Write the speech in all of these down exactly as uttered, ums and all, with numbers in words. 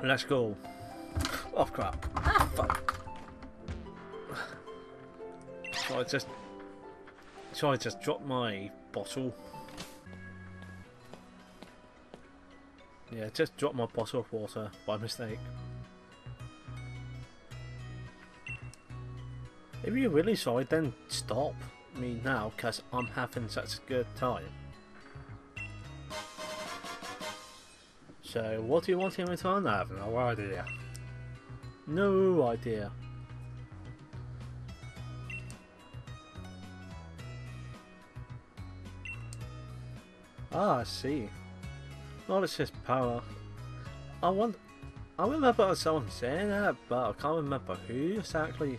Let's go. Oh crap. Ah, fuck. So I just... So I just dropped my bottle. Yeah, just dropped my bottle of water by mistake. If you're really sorry, then stop me now, because I'm having such a good time. So, what do you want in return? I have no idea. No idea. Ah, I see. Knowledge is power. I want. I remember someone saying that, but I can't remember who exactly.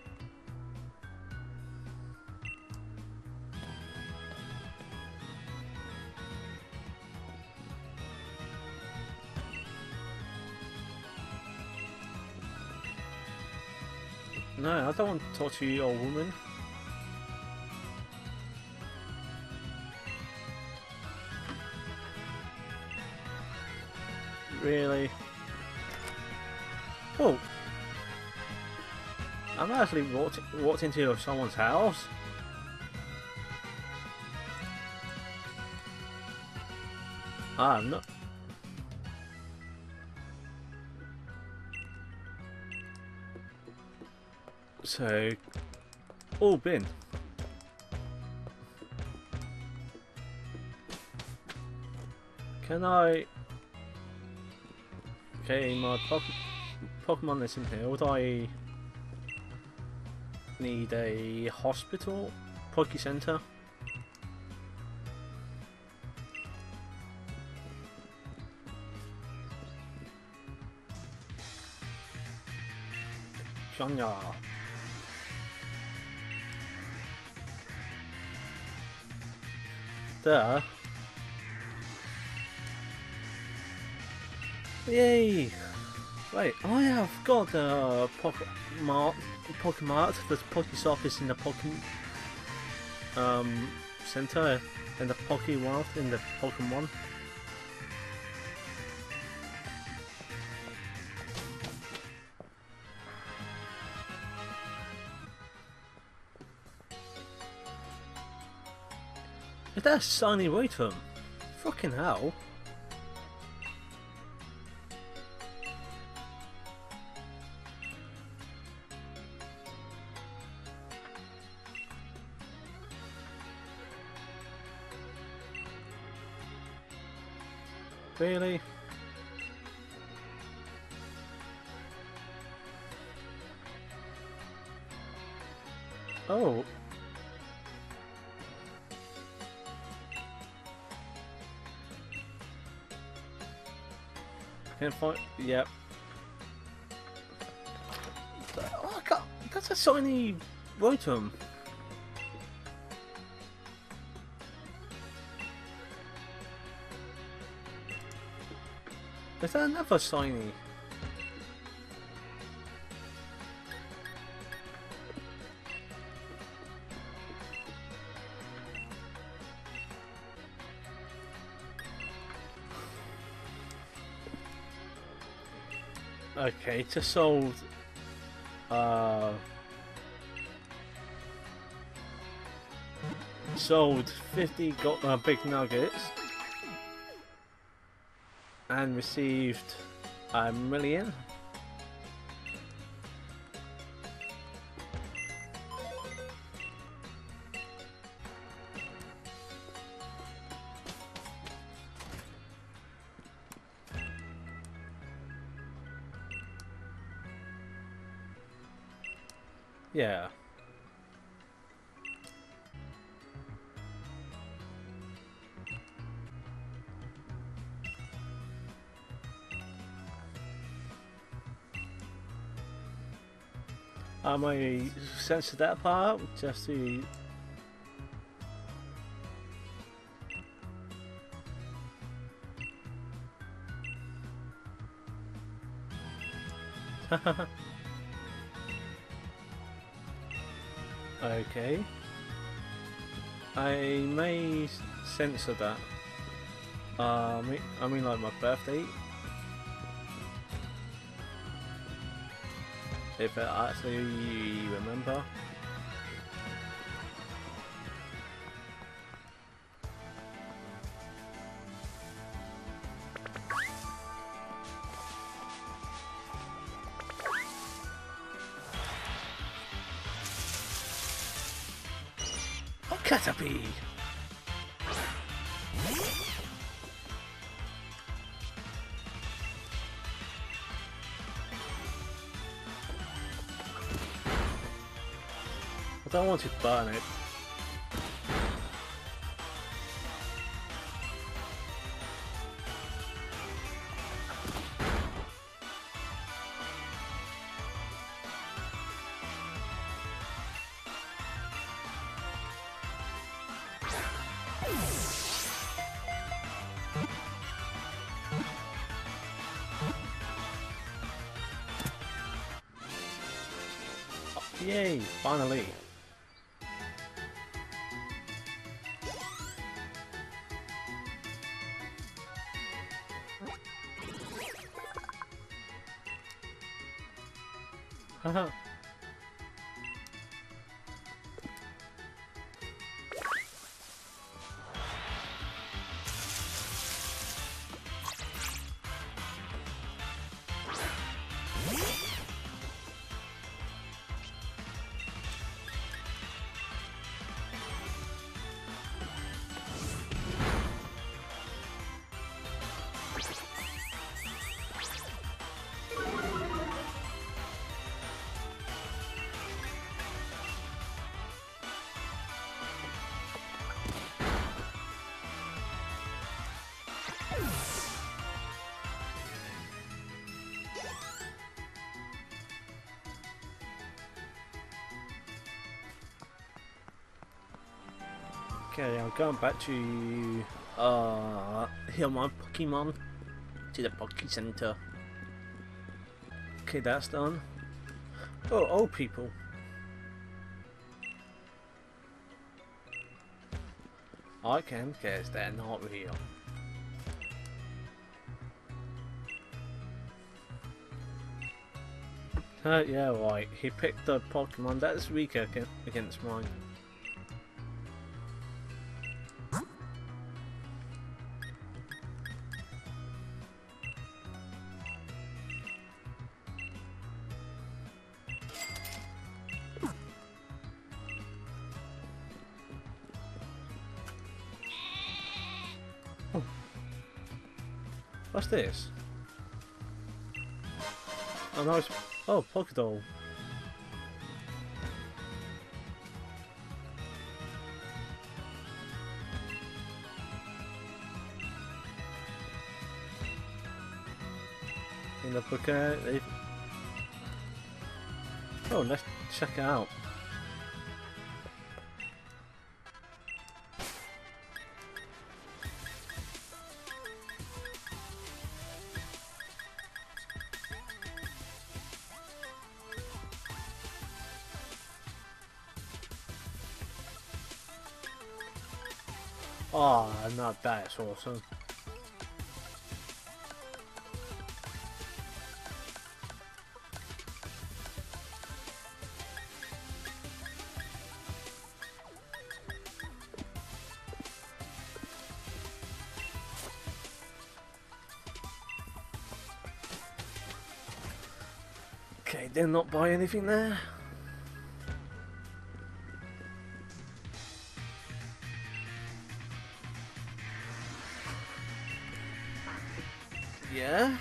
No, I don't want to talk to you, old woman. Really? Oh! I'm actually walked, walked into someone's house. Ah, I'm not. So, all bin. Can I? Okay, my po Pokemon is in here. Would I need a hospital? Poke Center? Shanya. There. Yay! Wait, I have got a Pokemon Pokemart. The Pokeshop is in the Pokemon um center in the Pokeworld in the Pokemon. Is that a shiny Rotom? Fucking hell. Really? Oh. Can't find. Yep. Oh, I got. That's a shiny Rotom. Is that another shiny? Okay, just sold uh sold fifty got uh, big nuggets and received a million. Yeah. I may censor that part just to. Okay. I may censor that. Uh, I mean, I mean like my birthday. if I actually remember. Oh, Caterpie! I don't want to burn it. Oh, yay! Finally! Haha. Okay, I'm going back to uh heal my Pokemon to the Poké Center. Okay, that's done. Oh, old people. I can guess they're not real. Uh, yeah, right. He picked the Pokemon that's weaker against mine. Oh. What's this? Oh, nice. Oh, Pokédoll. In the book, uh, they... Oh, let's check it out. Oh, not that, it's awesome. Okay, did not buy anything there. Yeah?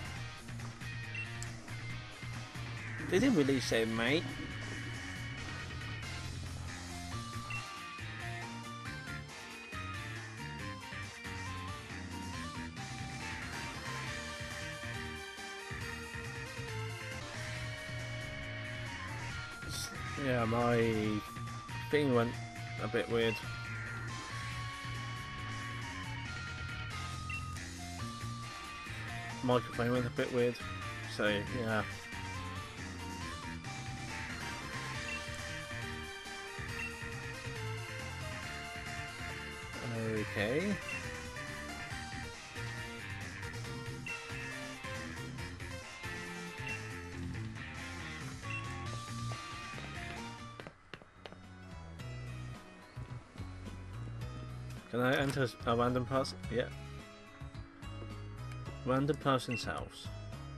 They didn't really say, mate. Yeah, my thing went a bit weird. Microphone went a bit weird. So, yeah. Okay. Can I enter a random person? Yeah. Random person's house.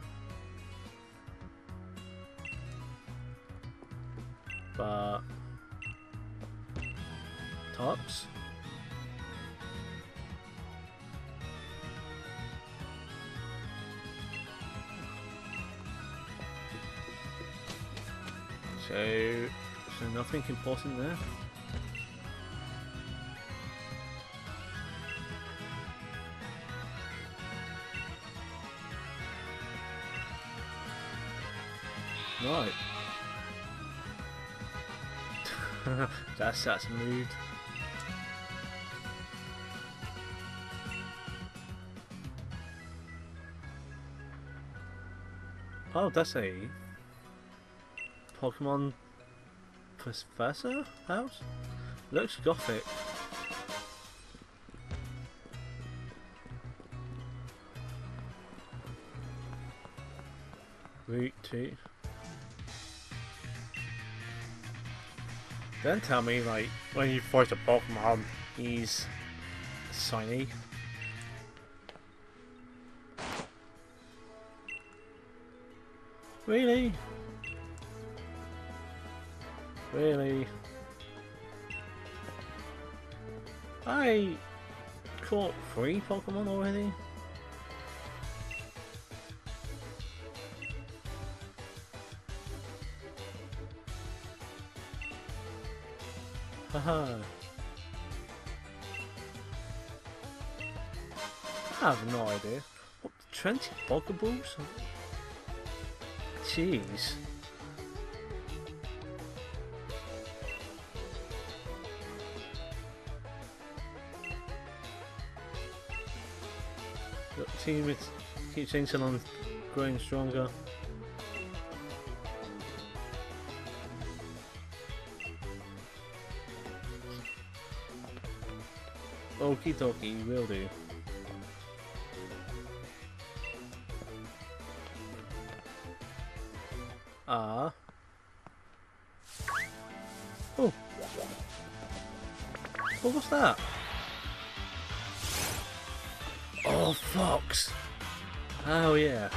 But tops. So, so nothing important there. Right. that's that's moved. Oh, that's a Pokemon Professor house? Looks gothic. Route two. Don't tell me, like, when you fight a Pokemon, he's shiny. Really? Really? I caught three Pokemon already? Haha. I have no idea. What, twenty Pokeballs? Jeez. Look, team it keeps changing on growing stronger. Okie dokie, will do. Ah. Oh. What was that? Oh, fox. Oh, yeah.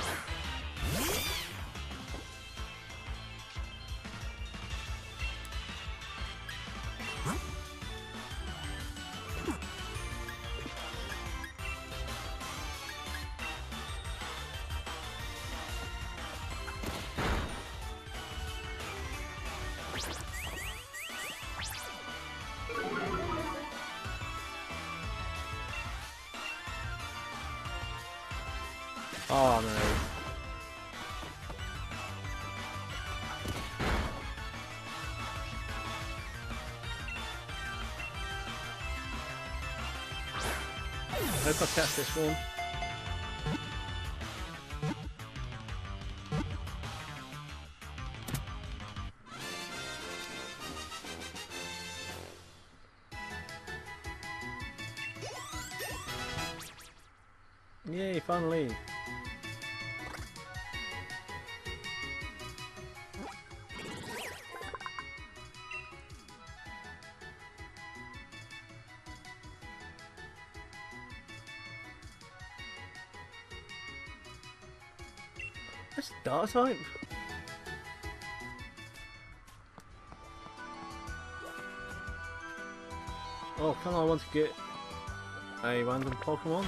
Oh no. I hope I catch this one. Yay, finally. That's dark type. Oh, come on, I want to get a random Pokemon.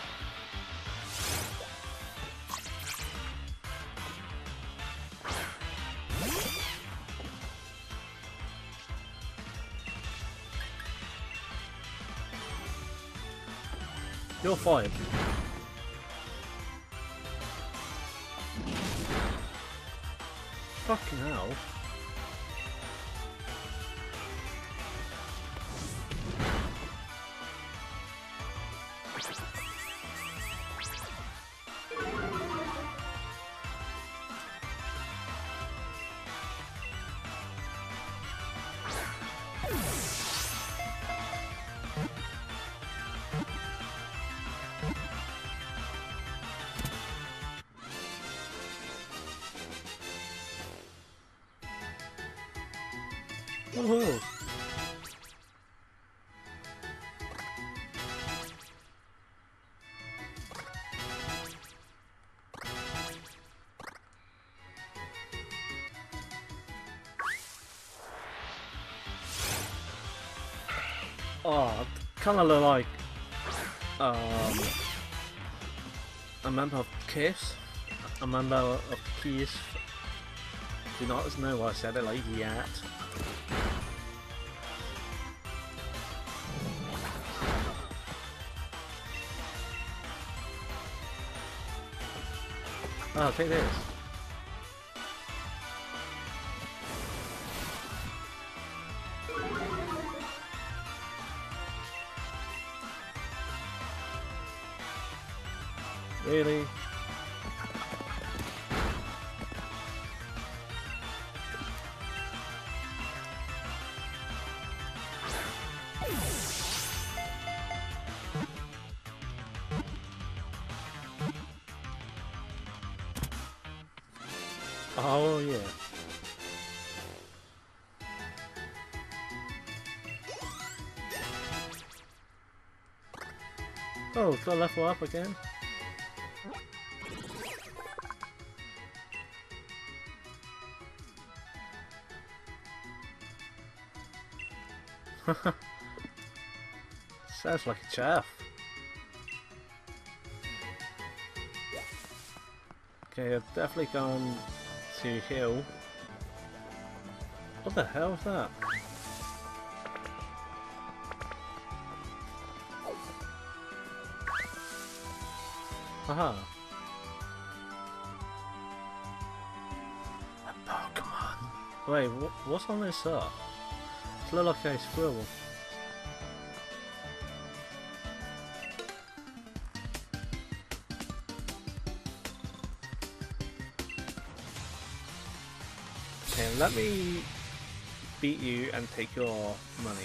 You're fine. Fucking hell. Oh. Oh, kind of look like um, a member of Kiss. A member of Kiss. Do not know why I said it like that. Oh, take this. Really? Oh yeah. Oh, got level up again. Sounds like a chaff. Okay, I've definitely gone to heal. What the hell is that? Haha. A Pokémon. Wait, wh what's on this up? It looks like a squirrel. Okay, let me beat you and take your money.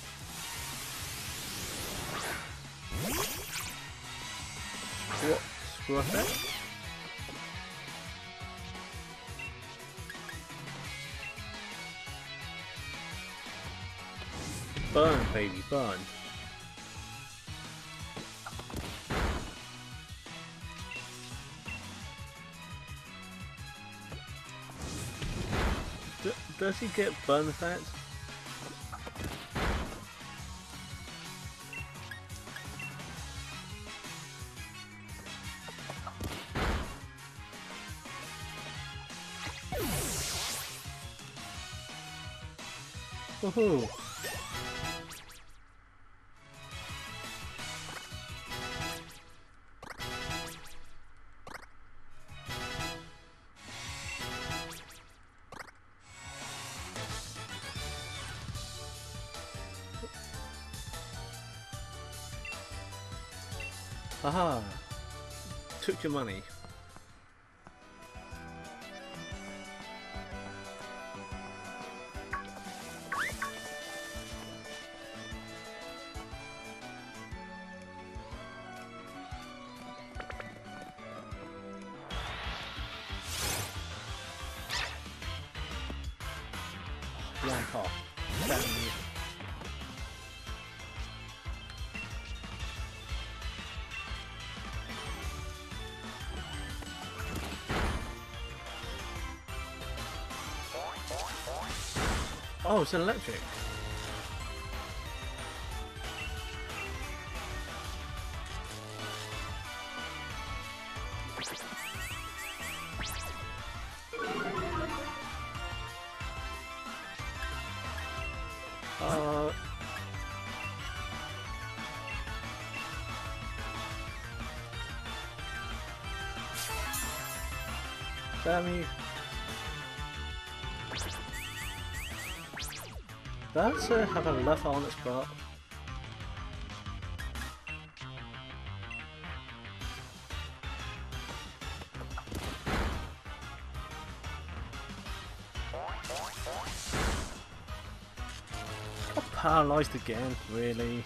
What? Screw it? Burn, baby, burn. D does he get burn effect? Woohoo! Haha! Took your money. Blank off. Damn you. Oh, it's an electric. Uh, damn you. Does it have a lever on its butt? Got paralysed again, really?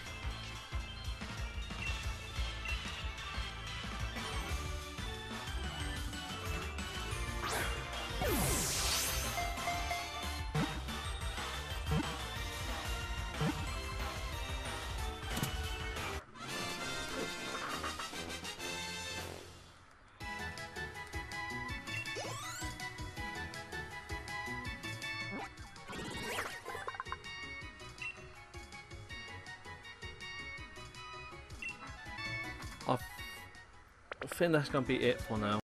think that's gonna be it for now.